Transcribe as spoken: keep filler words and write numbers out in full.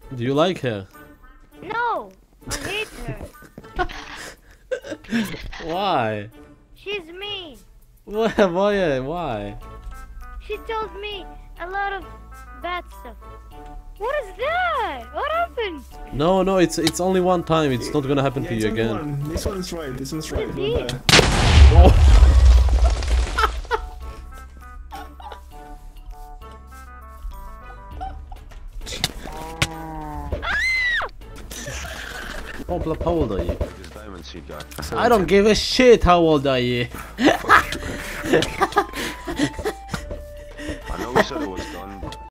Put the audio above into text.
Do you like her? No, I hate her. Why? She's mean. Why? Why? Why? She tells me a lot of bad stuff. What is that? What happened? No, no, it's it's only one time. It's not gonna happen Yeah, to it's you only again. one. This one is right. This one's right. What Not is bad. Oh. Obla, how old are you? I don't give a shit how old are you. I know we said it was done.